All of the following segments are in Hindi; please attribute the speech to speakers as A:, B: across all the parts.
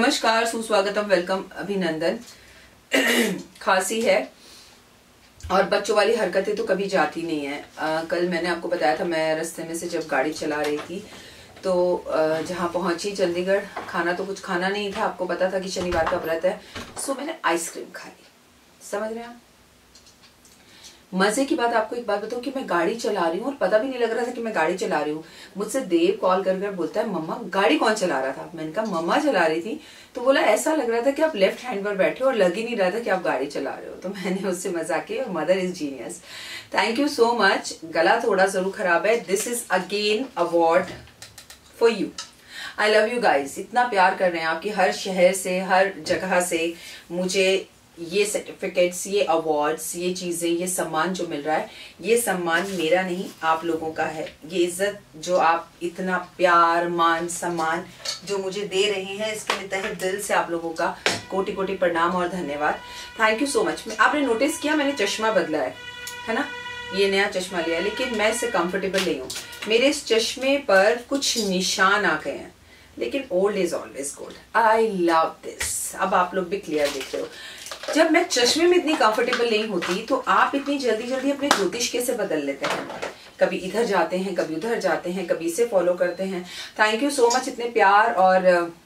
A: नमस्कार, सुस्वागतम, वेलकम, अभिनंदन। खांसी है और बच्चों वाली हरकतें तो कभी जाती नहीं है। कल मैंने आपको बताया था, मैं रास्ते में से जब गाड़ी चला रही थी तो जहाँ पहुंची चंडीगढ़, खाना तो कुछ खाना नहीं था। आपको पता था कि शनिवार का व्रत है, सो मैंने आइसक्रीम खा ली। समझ रहे हैं आप? मजे की बात आपको एक बात बताऊं कि मैं गाड़ी चला रही हूँ और पता भी नहीं लग रहा था कि मैं गाड़ी चला रही हूँ। मुझसे देव कॉल कर बोलता है, मम्मा गाड़ी कौन चला रहा था? मैंने कहा मम्मा चला रही थी। तो बोला ऐसा लग रहा था कि आप लेफ्ट हैंड पर बैठे हो और लग ही नहीं रहा था कि आप गाड़ी चला रहे हो। तो मैंने उससे मजाक किया, mother is genius. Thank you so much. गला थोड़ा जरूर खराब है। This is again award for you. I love you guys. इतना प्यार कर रहे हैं आपकी, हर शहर से, हर जगह से मुझे ये सर्टिफिकेट्स, ये अवार्ड्स, ये चीजें, ये सम्मान जो मिल रहा है, ये सम्मान मेरा नहीं, आप लोगों का है। ये इज्जत जो आप, इतना प्यार, मान, सम्मान जो मुझे दे रहे हैं, इसके लिए तहे दिल से आप लोगों का कोटि कोटि प्रणाम और धन्यवाद। Thank you so much. आपने नोटिस किया मैंने चश्मा बदला है ना? ये नया चश्मा लिया, लेकिन मैं इससे कंफर्टेबल नहीं हूँ। मेरे इस चश्मे पर कुछ निशान आ गए हैं, लेकिन old is always gold. I love this. अब आप लोग भी क्लियर देख रहे हो। जब मैं चश्मे में इतनी कंफर्टेबल नहीं होती तो आप इतनी जल्दी जल्दी अपने ज्योतिष कैसे बदल लेते हैं? कभी इधर जाते हैं, कभी उधर जाते हैं, कभी इसे फॉलो करते हैं। थैंक यू सो मच इतने प्यार और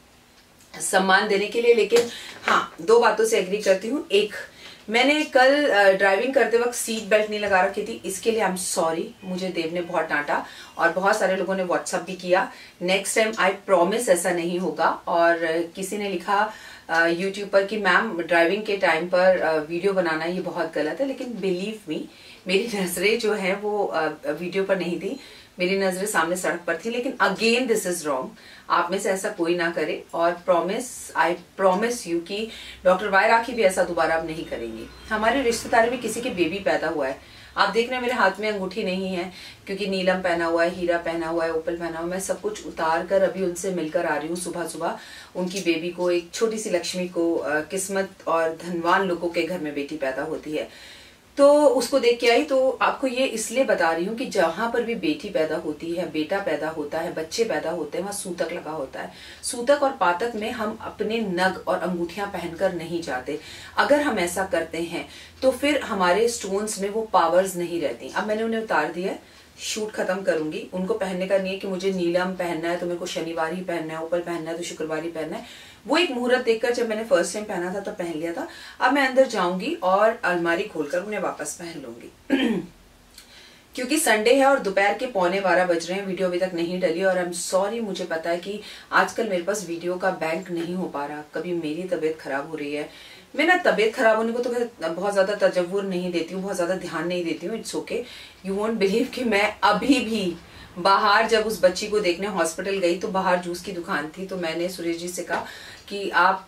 A: सम्मान देने के लिए। लेकिन हाँ, दो बातों से एग्री करती हूँ। एक, मैंने कल ड्राइविंग करते वक्त सीट बेल्ट नहीं लगा रखी थी, इसके लिए आई एम सॉरी। मुझे देव ने बहुत डांटा और बहुत सारे लोगों ने व्हाट्सएप भी किया। नेक्स्ट टाइम आई प्रॉमिस ऐसा नहीं होगा। और किसी ने लिखा यूट्यूब पर कि मैम ड्राइविंग के टाइम पर वीडियो बनाना ये बहुत गलत है। लेकिन बिलीव मी, मेरी नजरें जो है वो वीडियो पर नहीं थी, मेरी नजरें सामने सड़क पर थी। लेकिन अगेन दिस इज रॉन्ग। आप में से ऐसा कोई ना करे। और प्रॉमिस, आई प्रॉमिस यू कि डॉक्टर वाई राखी भी ऐसा दोबारा अब नहीं करेंगी। हमारे रिश्तेदार में किसी के बेबी पैदा हुआ है, आप देख रहे हैं मेरे हाथ में अंगूठी नहीं है क्योंकि नीलम पहना हुआ है, हीरा पहना हुआ है, ओपल पहना हुआ है। मैं सब कुछ उतार कर अभी उनसे मिलकर आ रही हूँ सुबह सुबह। उनकी बेबी को, एक छोटी सी लक्ष्मी को, किस्मत और धनवान लोगों के घर में बेटी पैदा होती है, तो उसको देख के आई। तो आपको ये इसलिए बता रही हूँ कि जहां पर भी बेटी पैदा होती है, बेटा पैदा होता है, बच्चे पैदा होते हैं, वहां सूतक लगा होता है। सूतक और पातक में हम अपने नग और अंगूठियां पहनकर नहीं जाते। अगर हम ऐसा करते हैं तो फिर हमारे स्टोन्स में वो पावर्स नहीं रहती। अब मैंने उन्हें उतार दिया है, शूट खत्म करूंगी। उनको पहनने का नहीं है कि मुझे नीलम पहनना है तो मेरे को शनिवार ही पहनना है, ऊपर पहनना है तो शुक्रवार ही पहनना है। वो एक मुहूर्त देखकर जब मैंने फर्स्ट टाइम पहना था तब पहन लिया था। अब मैं अंदर जाऊंगी और अलमारी खोलकर उन्हें वापस पहन लूंगी। क्योंकि संडे है और दोपहर के 11:15 बज रहे हैं, वीडियो अभी तक नहीं डली। और आई एम सॉरी, मुझे पता है कि आजकल मेरे पास वीडियो का बैंक नहीं हो पा रहा। कभी मेरी तबीयत खराब हो रही है, मैं ना तबीयत खराब होने को तो बहुत ज्यादा तजव्वुर नहीं देती हूँ, बहुत ज्यादा ध्यान नहीं देती हूँ। It's okay. You won't believe कि मैं अभी भी बाहर जब उस बच्ची को देखने हॉस्पिटल गई तो बाहर जूस की दुकान थी, तो मैंने सुरेश जी से कहा कि आप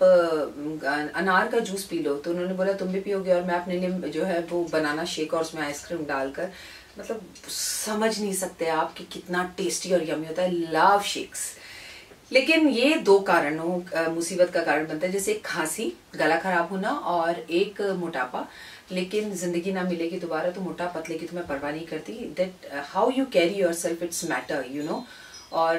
A: अनार का जूस पी लो। तो उन्होंने बोला तुम भी पियोगे? और मैं अपने लिए जो है वो बनाना शेक और उसमें आइसक्रीम डालकर, मतलब समझ नहीं सकते आप कि कितना टेस्टी और यमी होता है। Love shakes. लेकिन ये दो कारणों मुसीबत का कारण बनता है, जैसे एक खांसी, गला खराब होना और एक मोटापा। लेकिन जिंदगी ना मिलेगी दोबारा तो मोटा पतले की तो मैं परवाह नहीं करती। That how you carry yourself it's matter, you know. और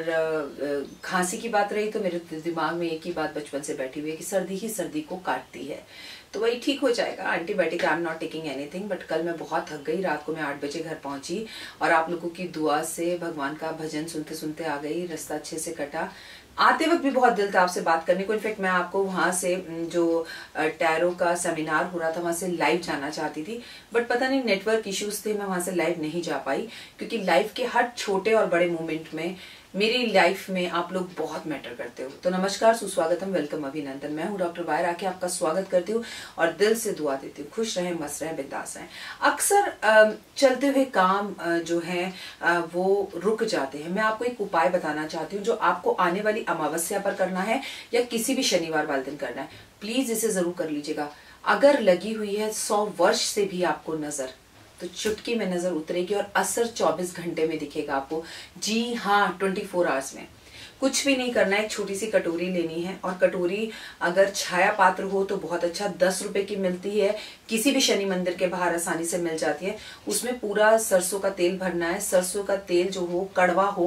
A: खांसी की बात रही तो मेरे दिमाग में एक ही बात बचपन से बैठी हुई है कि सर्दी ही सर्दी को काटती है, तो वही ठीक हो जाएगा। Antibiotic I am not taking anything. But कल मैं बहुत थक गई, रात को मैं 8 बजे घर पहुंची और आप लोगों की दुआ से, भगवान का भजन सुनते सुनते आ गई। रास्ता अच्छे से कटा। आते वक्त भी बहुत दिल था आपसे बात करने को। इनफेक्ट मैं आपको वहां से जो टैरो का सेमिनार हो रहा था वहां से लाइव जाना चाहती थी, बट पता नहीं नेटवर्क इश्यूज थे, मैं वहां से लाइव नहीं जा पाई। क्योंकि लाइफ के हर छोटे और बड़े मोमेंट में, मेरी लाइफ में आप लोग बहुत मैटर करते हो। तो नमस्कार, सुस्वागतम, वेलकम, अभिनंदन। मैं हूँ डॉक्टर वाई राखी, आपका स्वागत करती हूँ और दिल से दुआ देती हूँ खुश रहें, मस्त रहें, बिंदास रहें। अक्सर चलते हुए काम जो है वो रुक जाते हैं। मैं आपको एक उपाय बताना चाहती हूँ जो आपको आने वाली अमावस्या पर करना है या किसी भी शनिवार वाले दिन करना है। प्लीज इसे जरूर कर लीजिएगा। अगर लगी हुई है 100 वर्ष से भी आपको नजर, तो चुटकी में नजर उतरेगी और असर 24 घंटे में दिखेगा आपको। जी हाँ, 24 आवर्स में। कुछ भी नहीं करना है, एक छोटी सी कटोरी लेनी है और कटोरी अगर छाया पात्र हो तो बहुत अच्छा, 10 रुपए की मिलती है, किसी भी शनि मंदिर के बाहर आसानी से मिल जाती है। उसमें पूरा सरसों का तेल भरना है। सरसों का तेल जो हो कड़वा हो,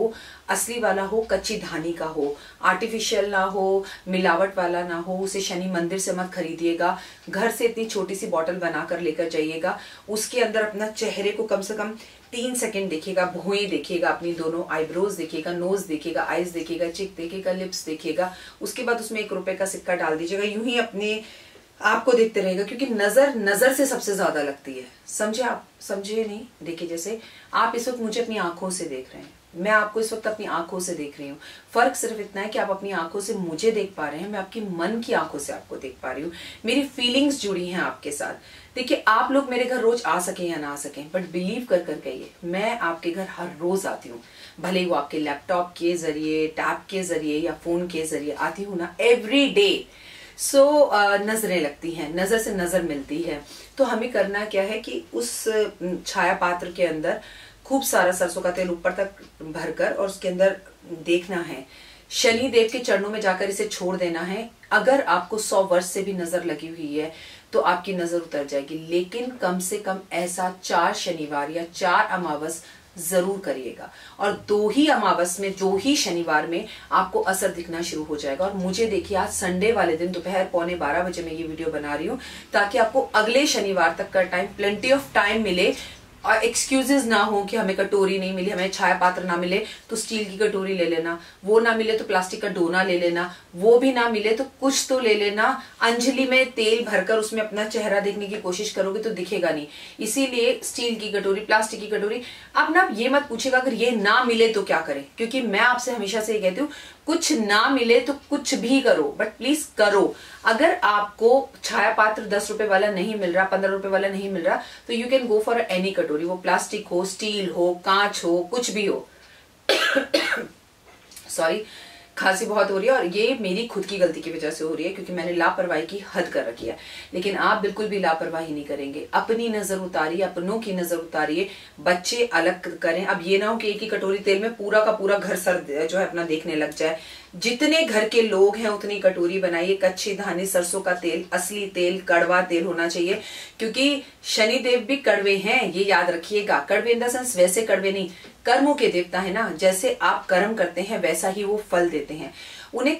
A: असली वाला हो, कच्ची धानी का हो, आर्टिफिशियल ना हो, मिलावट वाला ना हो। उसे शनि मंदिर से मत खरीदिएगा, घर से इतनी छोटी सी बॉटल बनाकर लेकर जाइएगा। उसके अंदर अपना चेहरे को कम से कम 3 सेकंड देखिएगा, भुएं देखिएगा, अपनी दोनों आईब्रोज देखिएगा, नोज देखिएगा, आईज देखिएगा, चिक देखिएगा, लिप्स देखिएगा। उसके बाद उसमें 1 रुपए का सिक्का डाल दीजिएगा। यूं ही अपने आपको देखते रहेगा, क्योंकि नजर से सबसे ज्यादा लगती है। समझे आप? समझे नहीं? देखिए, जैसे आप इस वक्त मुझे अपनी आंखों से देख रहे हैं, मैं आपको इस वक्त अपनी आंखों से देख रही हूँ। फर्क सिर्फ इतना है कि आप अपनी आंखों से मुझे देख पा रहे हैं, मैं आपकी मन की आंखों से आपको देख पा रही हूँ। मेरी फीलिंग्स जुड़ी हैं आपके साथ। देखिए, आप लोग मेरे घर रोज आ सके या ना आ सके, बट बिलीव कर कहिए, मैं आपके घर हर रोज आती हूँ। भले ही वो आपके लैपटॉप के जरिए, टैब के जरिए या फोन के जरिए आती हूँ ना, एवरी डे। नजरें लगती हैं, नजर से नजर मिलती है। तो हमें करना क्या है कि उस छाया पात्र के अंदर खूब सारा सरसों का तेल ऊपर तक भरकर और उसके अंदर देखना है, शनि देव के चरणों में जाकर इसे छोड़ देना है। अगर आपको 100 वर्ष से भी नजर लगी हुई है तो आपकी नजर उतर जाएगी, लेकिन कम से कम ऐसा 4 शनिवार या 4 अमावस जरूर करिएगा। और 2 ही अमावस में, 2 ही शनिवार में आपको असर दिखना शुरू हो जाएगा। और मुझे देखिए, आज संडे वाले दिन दोपहर 11:15 बजे मैं ये वीडियो बना रही हूँ, ताकि आपको अगले शनिवार तक का टाइम, प्लेंटी ऑफ टाइम मिले। और एक्सक्यूजेस ना हो कि हमें कटोरी नहीं मिली, हमें छाया पात्र ना मिले तो स्टील की कटोरी ले लेना, वो ना मिले तो प्लास्टिक का डोना ले लेना, वो भी ना मिले तो कुछ तो ले लेना। अंजलि में तेल भरकर उसमें अपना चेहरा देखने की कोशिश करोगे तो दिखेगा नहीं। इसीलिए स्टील की कटोरी, प्लास्टिक की कटोरी। अब ना ये मत पूछेगा अगर ये ना मिले तो क्या करें, क्योंकि मैं आपसे हमेशा से ये कहती हूँ, कुछ ना मिले तो कुछ भी करो, बट प्लीज करो। अगर आपको छाया पात्र 10 रुपए वाला नहीं मिल रहा, 15 रुपए वाला नहीं मिल रहा, तो you can go for any कटोरी, वो प्लास्टिक हो, स्टील हो, कांच हो, कुछ भी हो। सॉरी, खांसी बहुत हो रही है और ये मेरी खुद की गलती की वजह से हो रही है, क्योंकि मैंने लापरवाही की हद कर रखी है। लेकिन आप बिल्कुल भी लापरवाही नहीं करेंगे, अपनी नजर उतारिए, अपनों की नजर उतारिए, बच्चे अलग करें। अब ये ना हो कि एक ही कटोरी तेल में पूरा का पूरा घर सर जो है अपना देखने लग जाए। जितने घर के लोग हैं उतनी कटोरी बनाइए। कच्ची धानी, सरसों का तेल, असली तेल, कड़वा तेल होना चाहिए, क्योंकि शनिदेव भी कड़वे हैं, ये याद रखिएगा। कड़वे इन द सेंस वैसे कड़वे नहीं, कर्मों के देवता है ना, जैसे आप कर्म करते हैं वैसा ही वो फल देते हैं। उन्हें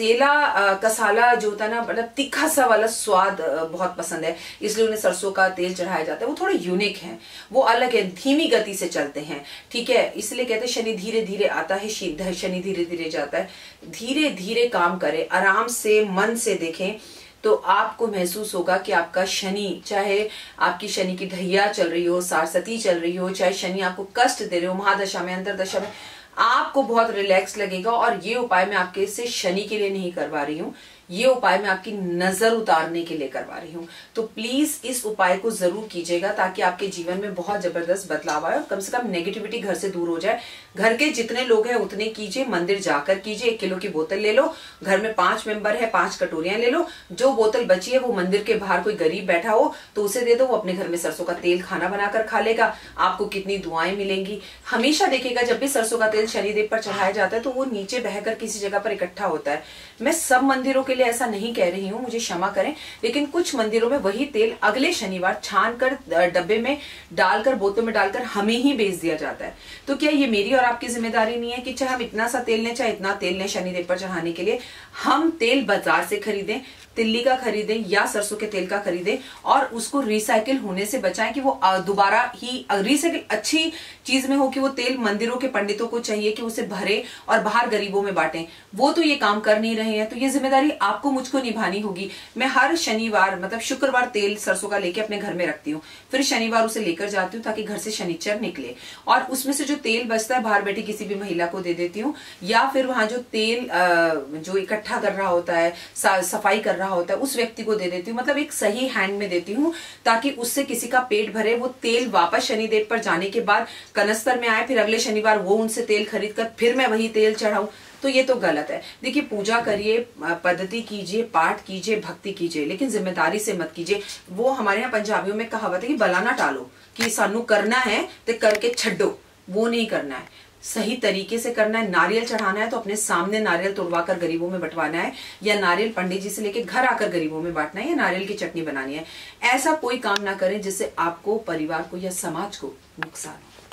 A: कसाला जो होता है ना, मतलब तीखा सा वाला स्वाद बहुत पसंद है, इसलिए उन्हें सरसों का तेल चढ़ाया जाता है। वो थोड़े यूनिक हैं, वो अलग है, धीमी गति से चलते हैं, ठीक है। इसलिए कहते हैं शनि धीरे धीरे आता है, शनि धीरे धीरे जाता है। धीरे धीरे काम करें, आराम से, मन से देखें, तो आपको महसूस होगा कि आपका शनि, चाहे आपकी शनि की ढैया चल रही हो, सारसती चल रही हो, चाहे शनि आपको कष्ट दे रहे हो, महादशा में, अंतरदशा में, आपको बहुत रिलैक्स लगेगा। और ये उपाय मैं आपके से शनि के लिए नहीं करवा रही हूँ, ये उपाय मैं आपकी नजर उतारने के लिए करवा रही हूँ। तो प्लीज इस उपाय को जरूर कीजिएगा, ताकि आपके जीवन में बहुत जबरदस्त बदलाव आए और कम से कम नेगेटिविटी घर से दूर हो जाए। घर के जितने लोग हैं उतने कीजिए, मंदिर जाकर कीजिए। 1 किलो की बोतल ले लो, घर में 5 मेंबर है, 5 कटोरियां ले लो। जो बोतल बची है वो मंदिर के बाहर कोई गरीब बैठा हो तो उसे दे दो, वो अपने घर में सरसों का तेल खाना बनाकर खा लेगा। आपको कितनी दुआएं मिलेंगी। हमेशा देखिएगा, जब भी सरसों का तेल शनिदेव पर चढ़ाया जाता है तो वो नीचे बहकर किसी जगह पर इकट्ठा होता है। मैं सब मंदिरों के लिए ऐसा नहीं कह रही हूँ, मुझे क्षमा करें, लेकिन कुछ मंदिरों में वही तेल अगले शनिवार छान कर डब्बे में डालकर, बोतल में डालकर हमें ही बेच दिया जाता है। तो क्या ये मेरी और आपकी जिम्मेदारी नहीं है कि चाहे हम इतना सा तेल लें, चाहे इतना तेल लें शनिदेव पर चढ़ाने के लिए, हम तेल बाजार से खरीदें, तिल्ली का खरीदें या सरसों के तेल का खरीदें, और उसको रिसाइकिल होने से बचाएं कि वो दोबारा ही रिसाइकिल अच्छी चीज में हो, कि वो तेल मंदिरों के पंडितों को चाहिए कि उसे भरे और बाहर गरीबों में बांटें। वो तो ये काम कर नहीं रहे हैं, तो ये जिम्मेदारी आपको मुझको निभानी होगी। मैं हर शनिवार, मतलब शुक्रवार, तेल सरसों का लेके अपने घर में रखती हूँ, फिर शनिवार उसे लेकर जाती हूँ ताकि घर से शनिचर निकले, और उसमें से जो तेल बचता है बाहर बैठी किसी भी महिला को दे देती हूँ, या फिर वहां जो तेल जो इकट्ठा कर रहा होता है, सफाई कर रहा होता है, उस व्यक्ति को दे देती हूँ। मतलब एक सही हैंड में देती हूँ, ताकि उससे किसी का पेट भरे। वो तेल वापस शनिदेव पर जाने के बाद कनस्तर में आए, फिर अगले शनिवार वो उनसे तेल खरीद कर फिर मैं वही तेल चढ़ाऊं, तो ये तो गलत है। देखिए, पूजा करिए, पद्धति कीजिए, पाठ कीजिए, भक्ति कीजिए, लेकिन जिम्मेदारी से मत कीजिए। वो हमारे यहाँ पंजाबियों में कहावत है कि बलाना टालो, कि सानू करना है तो करके छड्डो, वो नहीं करना है। सही तरीके से करना है। नारियल चढ़ाना है तो अपने सामने नारियल तोड़वाकर गरीबों में बंटवाना है, या नारियल पंडित जी से लेके घर आकर गरीबों में बांटना है, या नारियल की चटनी बनानी है। ऐसा कोई काम ना करें जिससे आपको, परिवार को या समाज को नुकसान हो।